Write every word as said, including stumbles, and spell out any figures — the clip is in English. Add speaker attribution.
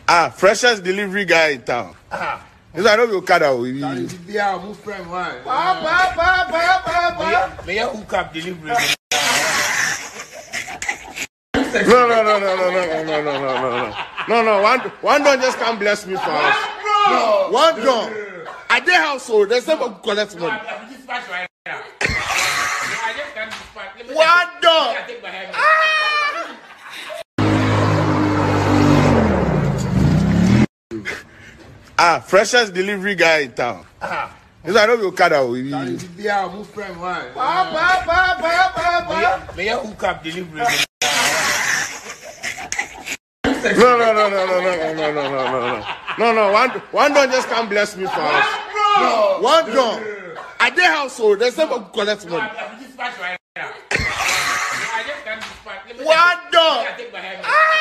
Speaker 1: Ah, freshest delivery guy in town.
Speaker 2: Ah.
Speaker 1: This I know you Okada. We
Speaker 2: Be our move friend one.
Speaker 3: Pa pa pa pa pa pa.
Speaker 2: May you hook up delivery.
Speaker 1: No, no, no, no, no, no, no, no, no, no, no. No, no, one, one don't just come bless me for us.
Speaker 2: No.
Speaker 1: One don't. At their household, there's never collect money.
Speaker 2: I'm dispatch right now. I just can't dispatch.
Speaker 1: One don't.
Speaker 2: I take my hand.
Speaker 1: Ah, freshest delivery guy in town.
Speaker 2: Ah.
Speaker 1: This I know you Okada. We
Speaker 2: Be our move friend one.
Speaker 3: Pa pa pa pa pa pa.
Speaker 2: May you hook up delivery.
Speaker 1: No, no, no, no, no, no, no, no, no, no, no, no. No, no, one, one don't just come bless me for us.
Speaker 2: No.
Speaker 1: One don't. At their household, there's never collect money.
Speaker 2: I'm dispatch right now. I just can't dispatch.
Speaker 1: One don't.
Speaker 2: I take my hand.